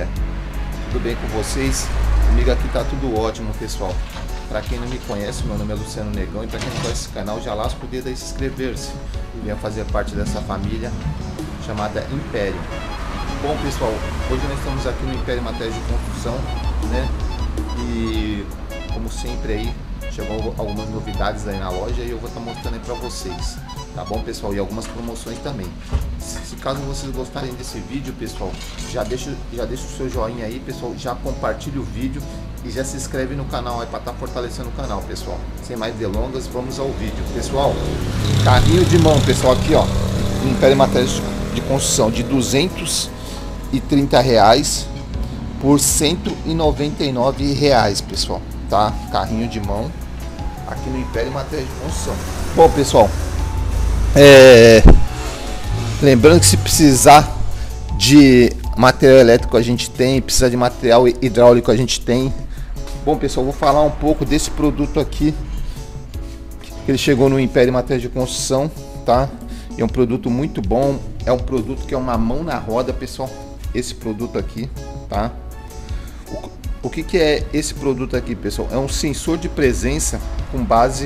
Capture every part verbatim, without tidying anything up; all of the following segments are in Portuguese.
família? Tudo bem com vocês? Comigo aqui tá tudo ótimo, pessoal. Para quem não me conhece, meu nome é Luciano Negão, e para quem não conhece esse canal, já lasca o dedo aí, se inscrever-se e venha fazer parte dessa família chamada Império. Bom, pessoal, hoje nós estamos aqui no Império Materiais de Construção, né? E como sempre aí, chegou algumas novidades aí na loja e eu vou estar mostrando aí para vocês, tá bom, pessoal? E algumas promoções também. Se caso vocês gostarem desse vídeo, pessoal, já deixa, já deixa o seu joinha aí, pessoal, já compartilha o vídeo e já se inscreve no canal aí para estar fortalecendo o canal, pessoal. Sem mais delongas, vamos ao vídeo, pessoal. Carrinho de mão, pessoal, aqui ó, Império Materiais de Construção, de duzentos e trinta reais por cento e noventa e nove reais, pessoal, tá? Carrinho de mão aqui no Império Materiais de Construção. Bom, pessoal, é... lembrando que se precisar de material elétrico a gente tem, precisa de material hidráulico a gente tem. Bom, pessoal, vou falar um pouco desse produto aqui, que ele chegou no Império Materiais de Construção, tá? É um produto muito bom, é um produto que é uma mão na roda, pessoal, esse produto aqui, tá? O, o que que é esse produto aqui, pessoal? É um sensor de presença com base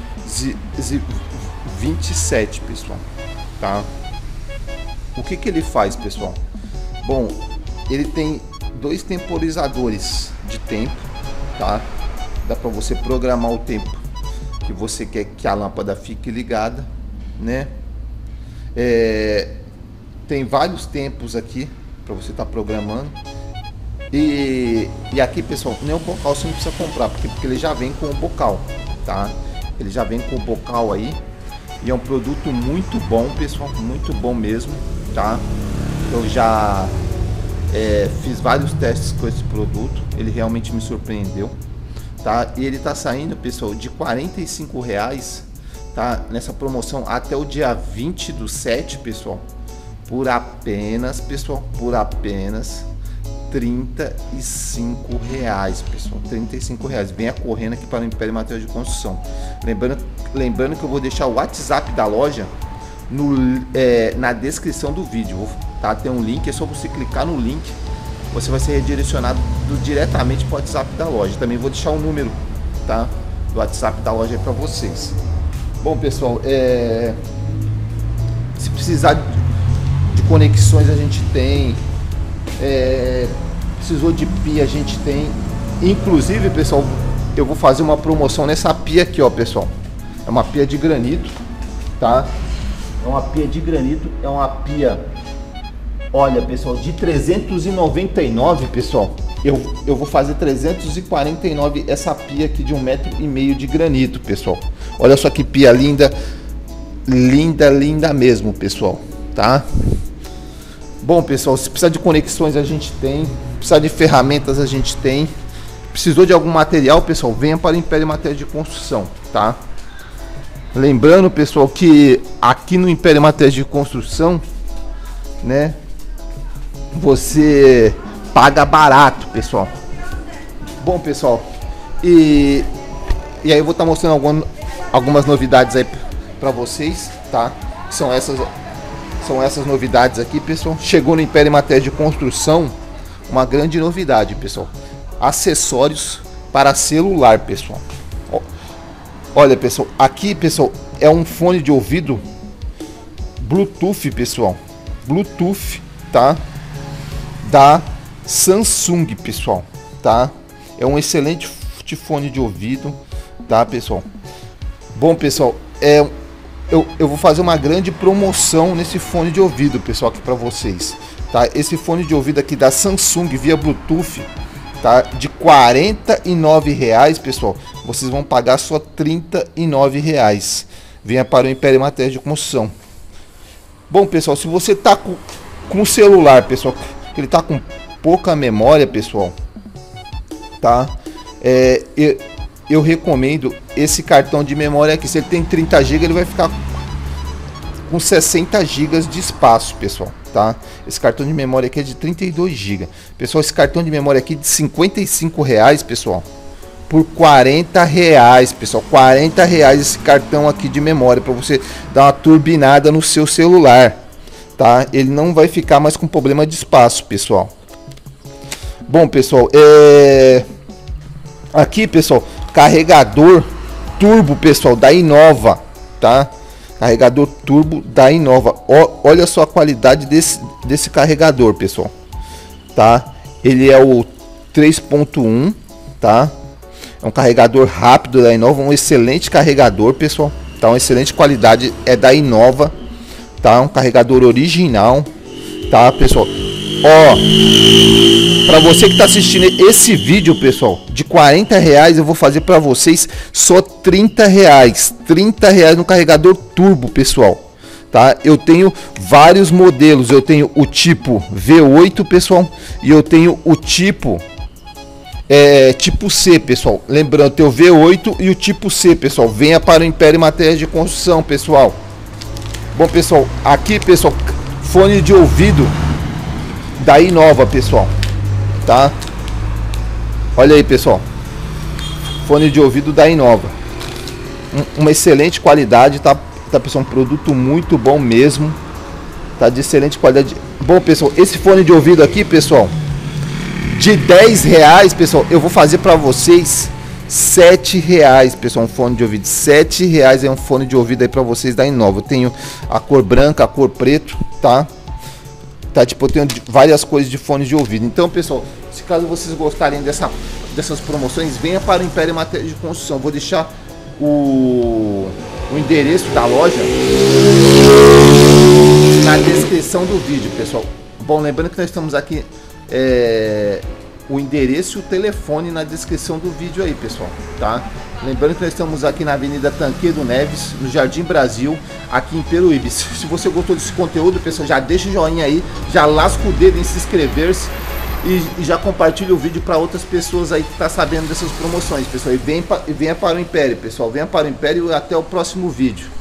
vinte e sete, pessoal, tá? O que que ele faz, pessoal? Bom, ele tem dois temporizadores de tempo, tá? Dá para você programar o tempo que você quer que a lâmpada fique ligada, né? É, tem vários tempos aqui para você estar tá programando. E, e aqui, pessoal, nem o bocal você não precisa comprar, porque, porque ele já vem com o bocal, tá? Ele já vem com o bocal aí. E é um produto muito bom, pessoal, muito bom mesmo, tá? Eu já é, fiz vários testes com esse produto, ele realmente me surpreendeu, tá? E ele tá saindo, pessoal, de quarenta e cinco reais, tá? Nessa promoção até o dia vinte do sete, pessoal, por apenas, pessoal, por apenas trinta e cinco reais, pessoal, trinta e cinco reais. Venha correndo aqui para o Império Materiais de Construção. Lembrando, lembrando que eu vou deixar o WhatsApp da loja no, é, na descrição do vídeo, tá? Tem um link, é só você clicar no link, você vai ser redirecionado do, diretamente para o WhatsApp da loja. Também vou deixar o número, tá, do WhatsApp da loja para vocês. Bom, pessoal, é, se precisar de, de conexões a gente tem. É, precisou de pia a gente tem, inclusive, pessoal, eu vou fazer uma promoção nessa pia aqui, ó, pessoal. É uma pia de granito, tá? É uma pia de granito, é uma pia, olha, pessoal, de trezentos e noventa e nove, pessoal. Eu, eu vou fazer trezentos e quarenta e nove essa pia aqui de um metro e meio de granito, pessoal. Olha só que pia linda, linda, linda mesmo, pessoal, tá? Bom, pessoal, se precisar de conexões a gente tem, precisar de ferramentas a gente tem. Precisou de algum material, pessoal, venha para o Império Materiais de Construção, tá? Lembrando, pessoal, que aqui no Império Materiais de Construção, né, você paga barato, pessoal. Bom, pessoal, e, e aí eu vou estar mostrando alguma, algumas novidades aí para vocês, tá? São essas... São essas novidades aqui, pessoal. Chegou no Império Materiais de Construção uma grande novidade, pessoal. Acessórios para celular, pessoal. Olha, pessoal, aqui, pessoal, é um fone de ouvido Bluetooth, pessoal. Bluetooth, tá? Da Samsung, pessoal, tá? É um excelente fone de ouvido, tá, pessoal? Bom, pessoal, é Eu, eu vou fazer uma grande promoção nesse fone de ouvido, pessoal, aqui para vocês, tá? Esse fone de ouvido aqui da Samsung via Bluetooth, tá? De quarenta e nove reais, pessoal. Vocês vão pagar só trinta e nove reais. Venha para o Império Materiais de Construção. Bom, pessoal, se você tá com, com o celular, pessoal, que ele tá com pouca memória, pessoal, tá? É... Eu, Eu recomendo esse cartão de memória aqui. Se ele tem trinta gigas, ele vai ficar com sessenta gigas de espaço, pessoal, tá? Esse cartão de memória aqui é de trinta e dois gigas. Pessoal, esse cartão de memória aqui de cinquenta e cinco reais, pessoal, por quarenta reais, pessoal. quarenta reais esse cartão aqui de memória para você dar uma turbinada no seu celular, tá? Ele não vai ficar mais com problema de espaço, pessoal. Bom, pessoal, é... aqui, pessoal, carregador turbo, pessoal, da Innova, tá? Carregador turbo da Innova. Ó, olha só a qualidade desse, desse carregador, pessoal, tá? Ele é o três ponto um, tá? É um carregador rápido da Innova, um excelente carregador, pessoal, tá? Uma excelente qualidade, é da Innova, tá? Um carregador original, tá, pessoal? Ó, para você que está assistindo esse vídeo, pessoal, de quarenta reais eu vou fazer para vocês só trinta reais. trinta reais no carregador turbo, pessoal, tá? Eu tenho vários modelos. Eu tenho o tipo V oito, pessoal, e eu tenho o tipo é, tipo C, pessoal. Lembrando, tem o V oito e o tipo C, pessoal. Venha para o Império Materiais de Construção, pessoal. Bom, pessoal, aqui, pessoal, fone de ouvido da Innova, pessoal, tá? Olha aí, pessoal, fone de ouvido da Innova, um, uma excelente qualidade, tá, tá, pessoal? Um produto muito bom mesmo, tá? De excelente qualidade. Bom, pessoal, esse fone de ouvido aqui, pessoal, de dez reais, pessoal, eu vou fazer para vocês sete reais, pessoal. Um fone de ouvido, sete reais é um fone de ouvido aí para vocês da Innova. Eu tenho a cor branca, a cor preto, tá? Tá, tipo, eu tenho várias cores de fones de ouvido. Então, pessoal, se caso vocês gostarem dessa, dessas promoções, venha para o Império Materiais de Construção. Eu vou deixar o, o endereço da loja na descrição do vídeo, pessoal. Bom, lembrando que nós estamos aqui, é, o endereço e o telefone na descrição do vídeo aí, pessoal, tá? Lembrando que nós estamos aqui na Avenida Tanqueiro Neves, no Jardim Brasil, aqui em Peruíbe. Se você gostou desse conteúdo, pessoal, já deixa o joinha aí, já lasca o dedo em se inscrever-se e, e já compartilha o vídeo para outras pessoas aí que tá sabendo dessas promoções, pessoal. E venha, e venha para o Império, pessoal. Venha para o Império e até o próximo vídeo.